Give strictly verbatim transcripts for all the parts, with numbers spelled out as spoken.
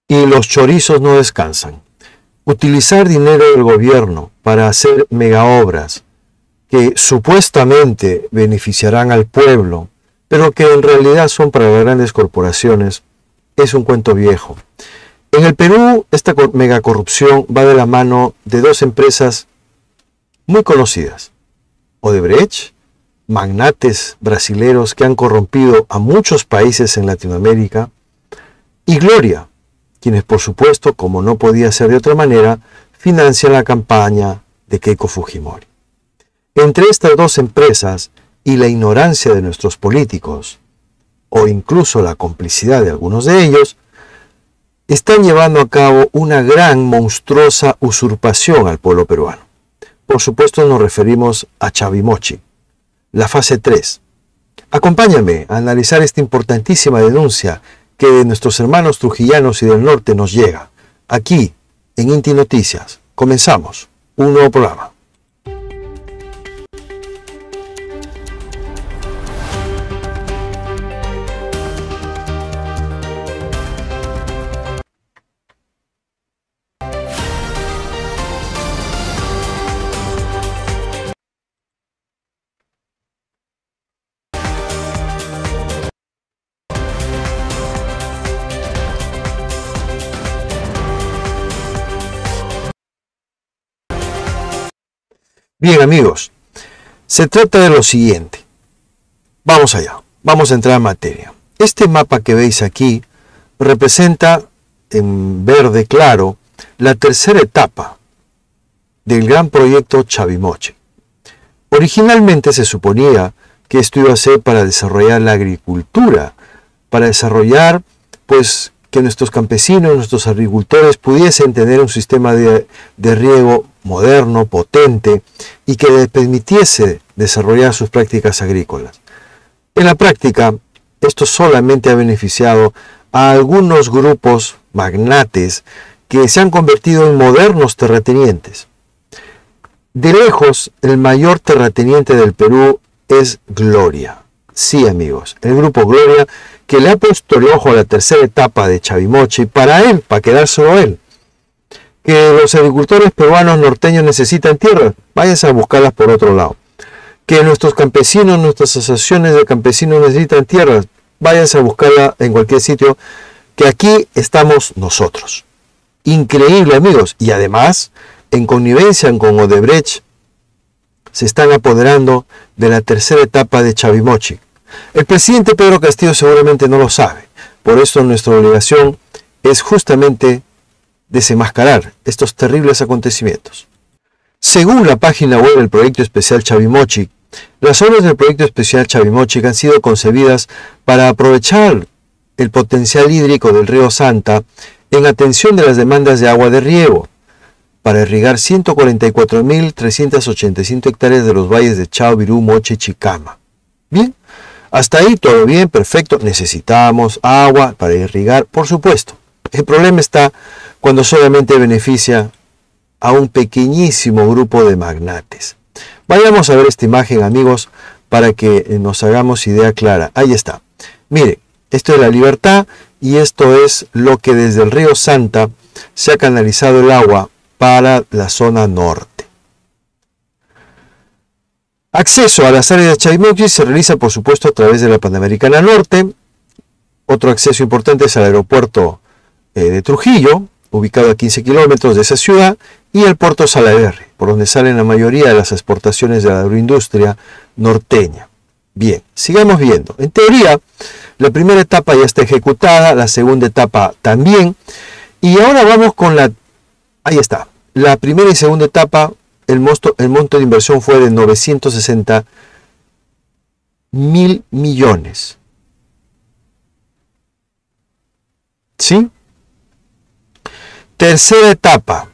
Y los chorizos no descansan. Utilizar dinero del gobierno para hacer megaobras que supuestamente beneficiarán al pueblo, pero que en realidad son para las grandes corporaciones, es un cuento viejo. En el Perú, esta megacorrupción va de la mano de dos empresas muy conocidas. Odebrecht, magnates brasileros que han corrompido a muchos países en Latinoamérica, y Gloria, quienes por supuesto, como no podía ser de otra manera, financian la campaña de Keiko Fujimori. Entre estas dos empresas y la ignorancia de nuestros políticos, o incluso la complicidad de algunos de ellos, están llevando a cabo una gran, monstruosa usurpación al pueblo peruano. Por supuesto nos referimos a Chavimochi, la fase tres. Acompáñame a analizar esta importantísima denuncia que de nuestros hermanos trujillanos y del norte nos llega, aquí en Inti Noticias. Comenzamos un nuevo programa. Bien amigos, se trata de lo siguiente. Vamos allá, vamos a entrar en materia. Este mapa que veis aquí representa en verde claro la tercera etapa del gran proyecto Chavimochi. Originalmente se suponía que esto iba a ser para desarrollar la agricultura, para desarrollar pues que nuestros campesinos, nuestros agricultores pudiesen tener un sistema de, de riego moderno, potente y que les permitiese desarrollar sus prácticas agrícolas. En la práctica, esto solamente ha beneficiado a algunos grupos magnates que se han convertido en modernos terratenientes. De lejos, el mayor terrateniente del Perú es Gloria. Sí, amigos, el grupo Gloria, que le ha puesto el ojo a la tercera etapa de Chavimochi para él, para quedárselo a él. Que los agricultores peruanos norteños necesitan tierras, váyanse a buscarlas por otro lado. Que nuestros campesinos, nuestras asociaciones de campesinos necesitan tierras, váyanse a buscarla en cualquier sitio, que aquí estamos nosotros. Increíble, amigos. Y además, en connivencia con Odebrecht, se están apoderando de la tercera etapa de Chavimochi. El presidente Pedro Castillo seguramente no lo sabe. Por eso nuestra obligación es justamente desenmascarar estos terribles acontecimientos. Según la página web del Proyecto Especial Chavimochi, las obras del Proyecto Especial Chavimochi han sido concebidas para aprovechar el potencial hídrico del río Santa en atención de las demandas de agua de riego, para irrigar ciento cuarenta y cuatro mil trescientas ochenta y cinco hectáreas de los valles de Chao, Virú, Moche y Chicama. Bien, hasta ahí todo bien, perfecto. Necesitamos agua para irrigar, por supuesto. El problema está cuando solamente beneficia a un pequeñísimo grupo de magnates. Vayamos a ver esta imagen, amigos, para que nos hagamos idea clara. Ahí está. Mire, esto es La Libertad y esto es lo que desde el río Santa se ha canalizado el agua para la zona norte. Acceso a las áreas de Chavimochi se realiza, por supuesto, a través de la Panamericana Norte. Otro acceso importante es al aeropuerto eh, de Trujillo, ubicado a quince kilómetros de esa ciudad, y el puerto Salaverry, por donde salen la mayoría de las exportaciones de la agroindustria norteña. Bien, sigamos viendo. En teoría, la primera etapa ya está ejecutada, la segunda etapa también, y ahora vamos con la... Ahí está. La primera y segunda etapa, el monto, el monto de inversión fue de novecientos sesenta mil millones. ¿Sí? Tercera etapa,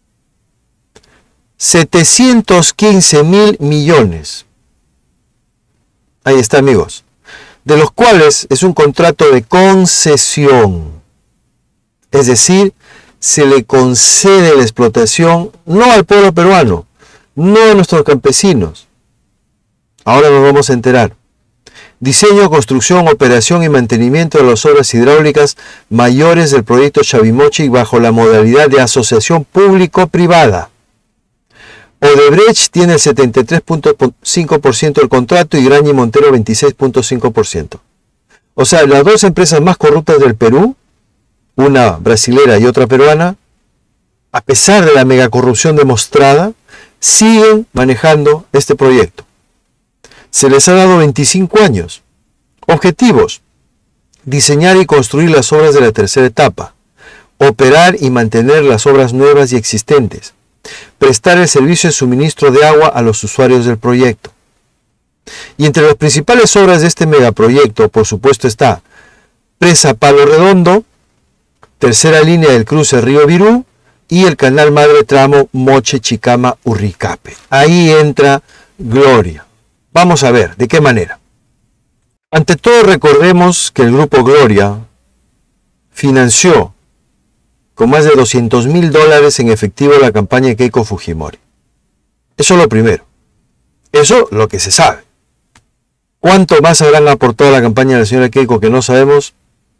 setecientos quince mil millones. Ahí está, amigos. De los cuales es un contrato de concesión. Es decir, se le concede la explotación no al pueblo peruano, no a nuestros campesinos. Ahora nos vamos a enterar. Diseño, construcción, operación y mantenimiento de las obras hidráulicas mayores del proyecto Chavimochic bajo la modalidad de asociación público-privada. Odebrecht tiene el setenta y tres punto cinco por ciento del contrato y Graña y Montero veintiséis punto cinco por ciento. O sea, las dos empresas más corruptas del Perú, una brasilera y otra peruana, a pesar de la megacorrupción demostrada, siguen manejando este proyecto. Se les ha dado veinticinco años. Objetivos: diseñar y construir las obras de la tercera etapa, operar y mantener las obras nuevas y existentes, prestar el servicio de suministro de agua a los usuarios del proyecto. Y entre las principales obras de este megaproyecto, por supuesto, está Presa Palo Redondo, tercera línea del cruce Río Virú y el canal madre tramo Moche-Chicama-Urricape. Ahí entra Gloria. Vamos a ver de qué manera. Ante todo, recordemos que el grupo Gloria financió con más de doscientos mil dólares en efectivo la campaña de Keiko Fujimori. Eso es lo primero. Eso es lo que se sabe. ¿Cuánto más habrán aportado a la campaña de la señora Keiko que no sabemos?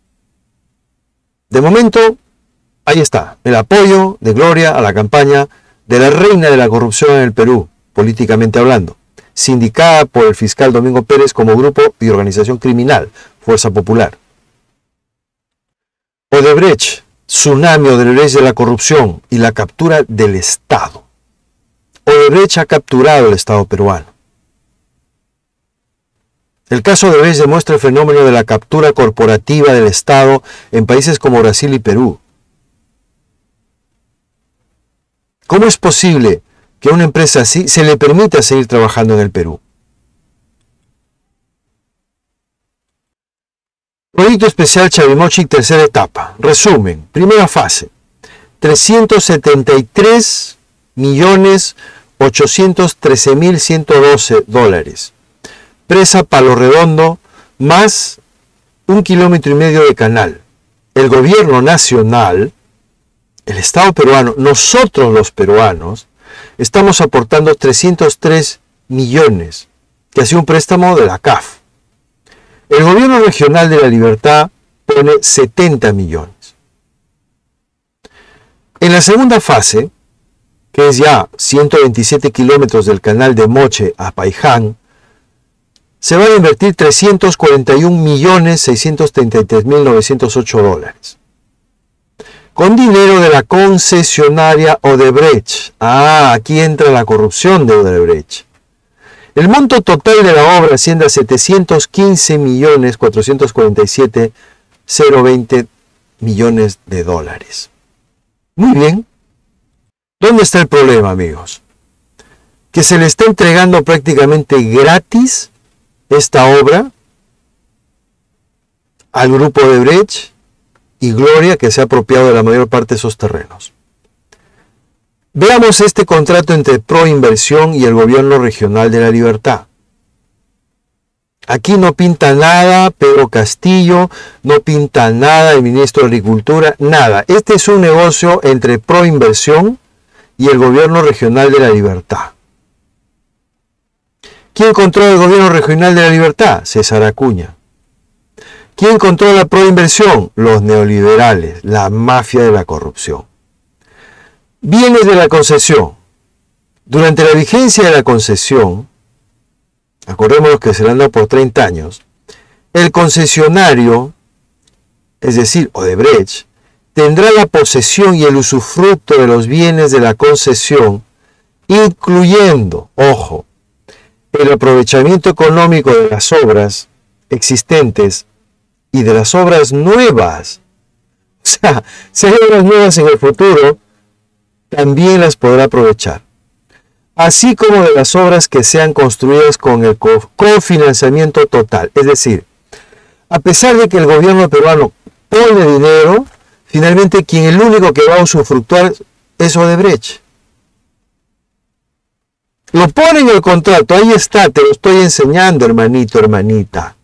De momento, ahí está, el apoyo de Gloria a la campaña de la reina de la corrupción en el Perú, políticamente hablando, sindicada por el fiscal Domingo Pérez como grupo y organización criminal, Fuerza Popular. Odebrecht, tsunami Odebrecht de la corrupción y la captura del Estado. Odebrecht ha capturado el Estado peruano. El caso Odebrecht demuestra el fenómeno de la captura corporativa del Estado en países como Brasil y Perú. ¿Cómo es posible que a una empresa así se le permita seguir trabajando en el Perú? Proyecto especial Chavimochic, tercera etapa. Resumen, primera fase, trescientos setenta y tres millones ochocientos trece mil ciento doce dólares. Presa Palo Redondo, más un kilómetro y medio de canal. El gobierno nacional, el Estado peruano, nosotros los peruanos, estamos aportando trescientos tres millones, que ha sido un préstamo de la C A F. El gobierno regional de La Libertad pone setenta millones. En la segunda fase, que es ya ciento veintisiete kilómetros del canal de Moche a Paiján, se van a invertir trescientos cuarenta y un millones seiscientos treinta y tres mil novecientos ocho dólares. Con dinero de la concesionaria Odebrecht. Ah, aquí entra la corrupción de Odebrecht. El monto total de la obra asciende a setecientos quince millones cuatrocientos cuarenta y siete mil veinte millones de dólares. Muy bien. ¿Dónde está el problema, amigos? Que se le está entregando prácticamente gratis esta obra al grupo Odebrecht y Gloria, que se ha apropiado de la mayor parte de esos terrenos. Veamos este contrato entre Proinversión y el gobierno regional de La Libertad. Aquí no pinta nada Pedro Castillo, no pinta nada el ministro de Agricultura, nada. Este es un negocio entre Proinversión y el gobierno regional de La Libertad. ¿Quién controla el gobierno regional de La Libertad? César Acuña. ¿Quién controla Proinversión? Los neoliberales, la mafia de la corrupción. Bienes de la concesión. Durante la vigencia de la concesión, acordémonos que se le han dado por treinta años, el concesionario, es decir, Odebrecht, tendrá la posesión y el usufructo de los bienes de la concesión, incluyendo, ojo, el aprovechamiento económico de las obras existentes y de las obras nuevas. O sea, si hay obras nuevas en el futuro, también las podrá aprovechar. Así como de las obras que sean construidas con el cofinanciamiento total. Es decir, a pesar de que el gobierno peruano pone dinero, finalmente quien el único que va a usufructuar es Odebrecht. Lo pone en el contrato, ahí está, te lo estoy enseñando, hermanito, hermanita.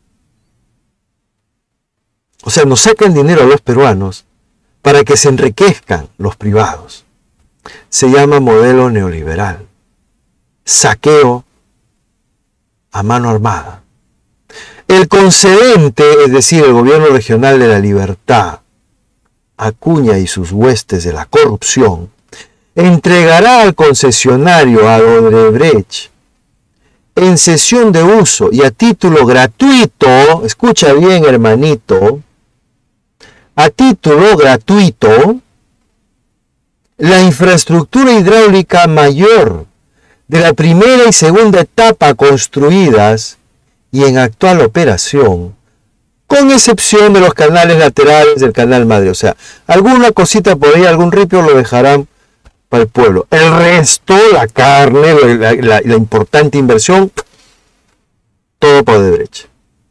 O sea, nos sacan dinero a los peruanos para que se enriquezcan los privados. Se llama modelo neoliberal. Saqueo a mano armada. El concedente, es decir, el gobierno regional de la Libertad, Acuña y sus huestes de la corrupción, entregará al concesionario a Odebrecht en cesión de uso y a título gratuito, escucha bien hermanito, a título gratuito, la infraestructura hidráulica mayor de la primera y segunda etapa construidas y en actual operación, con excepción de los canales laterales del canal madre. O sea, alguna cosita por ahí, algún ripio lo dejarán para el pueblo. El resto, la carne, la, la, la importante inversión, todo por Odebrecht.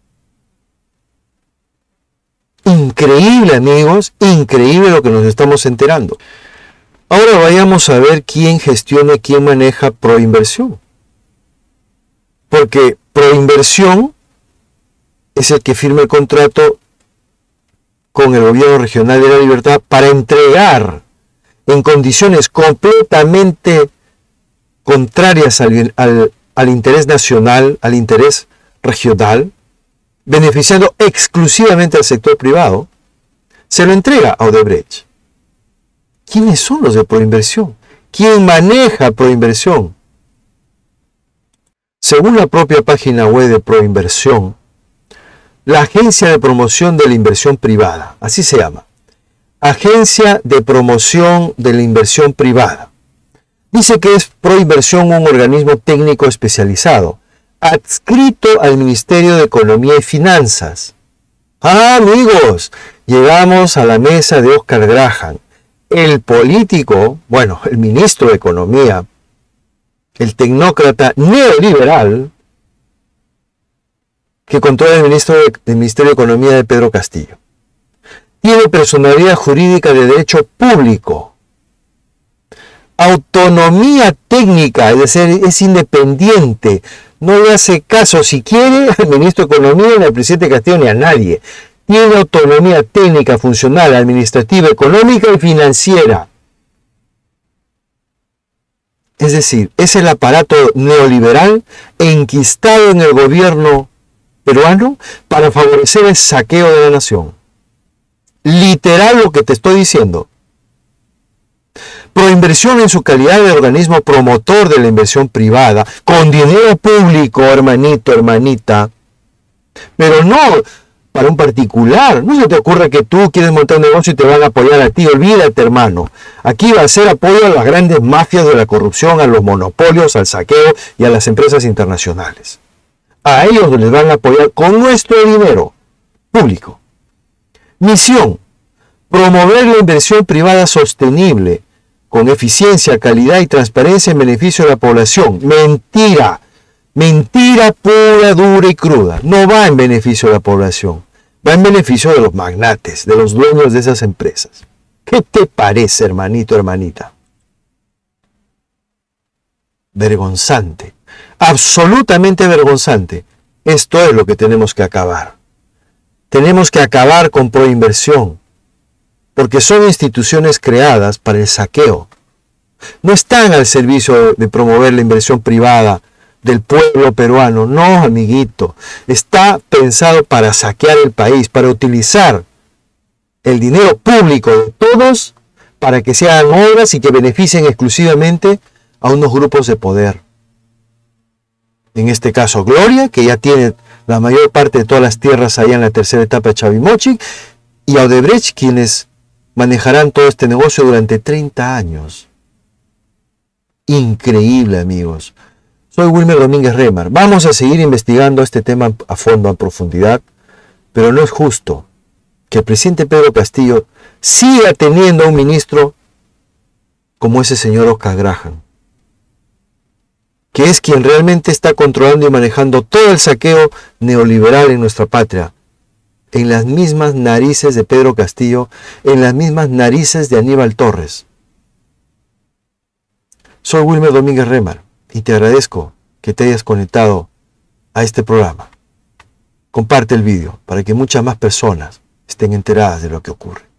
Increíble, amigos, increíble lo que nos estamos enterando. Ahora vayamos a ver quién gestiona, quién maneja Proinversión. Porque Proinversión es el que firma el contrato con el gobierno regional de la Libertad para entregar en condiciones completamente contrarias al, al, al interés nacional, al interés regional, beneficiando exclusivamente al sector privado, se lo entrega a Odebrecht. ¿Quiénes son los de Proinversión? ¿Quién maneja Proinversión? Según la propia página web de Proinversión, la Agencia de Promoción de la Inversión Privada, así se llama, Agencia de Promoción de la Inversión Privada, dice que es Proinversión un organismo técnico especializado, adscrito al Ministerio de Economía y Finanzas. Ah, amigos, llegamos a la mesa de Oscar Graham, el político, bueno, el ministro de Economía, el tecnócrata neoliberal, que controla el ministro de, el Ministerio de Economía de Pedro Castillo. Tiene personalidad jurídica de derecho público, autonomía técnica, es decir, es independiente, no le hace caso si quiere al ministro de Economía, ni al presidente Castillo, ni a nadie. Tiene autonomía técnica, funcional, administrativa, económica y financiera. Es decir, es el aparato neoliberal enquistado en el gobierno peruano para favorecer el saqueo de la nación. Literal lo que te estoy diciendo. Proinversión en su calidad de organismo promotor de la inversión privada, con dinero público, hermanito, hermanita, pero no para un particular. No se te ocurre que tú quieres montar un negocio y te van a apoyar a ti. Olvídate, hermano. Aquí va a ser apoyo a las grandes mafias de la corrupción, a los monopolios, al saqueo y a las empresas internacionales. A ellos les van a apoyar con nuestro dinero público. Misión: promover la inversión privada sostenible, con eficiencia, calidad y transparencia en beneficio de la población. Mentira. Mentira pura, dura y cruda. No va en beneficio de la población. Va en beneficio de los magnates, de los dueños de esas empresas. ¿Qué te parece, hermanito, hermanita? Vergonzante. Absolutamente vergonzante. Esto es lo que tenemos que acabar. Tenemos que acabar con Proinversión, porque son instituciones creadas para el saqueo. No están al servicio de promover la inversión privada del pueblo peruano. No, amiguito. Está pensado para saquear el país, para utilizar el dinero público de todos para que se hagan obras y que beneficien exclusivamente a unos grupos de poder. En este caso, Gloria, que ya tiene la mayor parte de todas las tierras allá en la tercera etapa de Chavimochic, y a Odebrecht, quienes manejarán todo este negocio durante treinta años. Increíble, amigos. Soy Wilmer Domínguez Remar. Vamos a seguir investigando este tema a fondo, a profundidad, pero no es justo que el presidente Pedro Castillo siga teniendo a un ministro como ese señor Oscar Graham, que es quien realmente está controlando y manejando todo el saqueo neoliberal en nuestra patria, en las mismas narices de Pedro Castillo, en las mismas narices de Aníbal Torres. Soy Wilmer Domínguez Remar y te agradezco que te hayas conectado a este programa. Comparte el vídeo para que muchas más personas estén enteradas de lo que ocurre.